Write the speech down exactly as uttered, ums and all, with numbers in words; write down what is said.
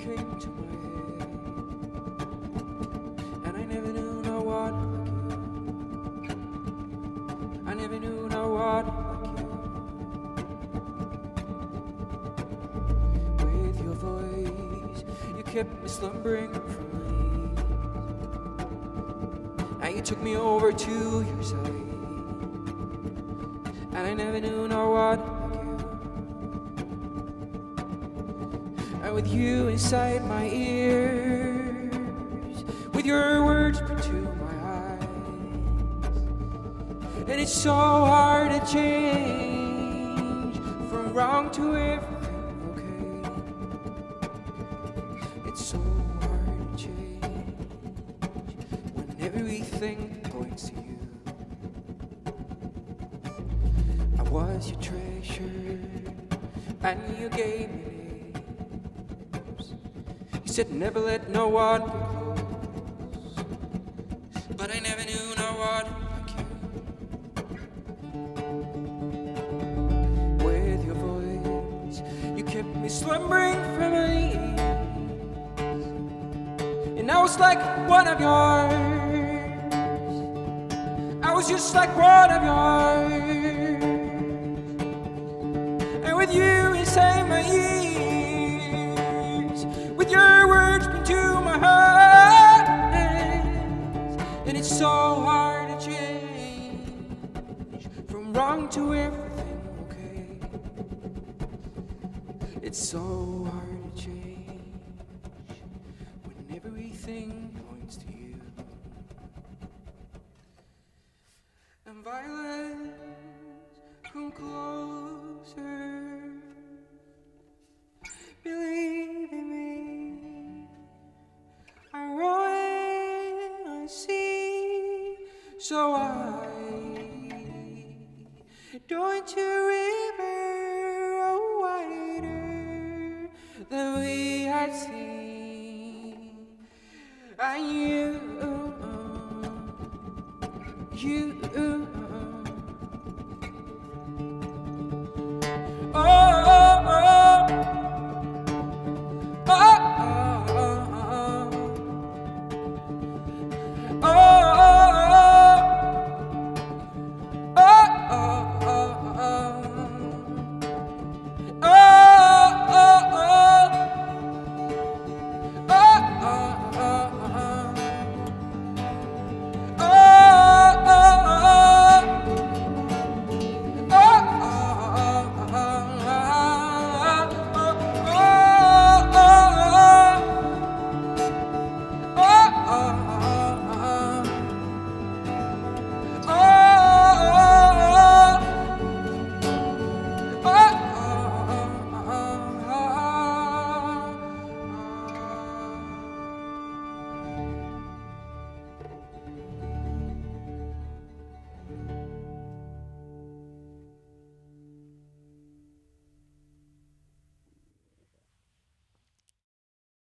came to my head, and I never knew no one like you. I never knew no one like you. With your voice, you kept me slumbering from me. Now you took me over to your side, and I never knew no one like you. And with you inside my ears, with your words put to my eyes, and it's so hard to change from wrong to everything okay. It's so hard to change when everything points to you. I was your treasure, and you gave me names. You said never let no one get close, but I never knew no one like you. With your voice, you kept me slumbering from my ease, and I was like one of yours. I was just like one of yours. With you inside my ears, with your words into my heart, and it's so hard to change from wrong to everything okay. It's so hard to change when everything points to you. And violence come closer. Believe in me, I run, I see, so I join to river, oh, wider than we had seen.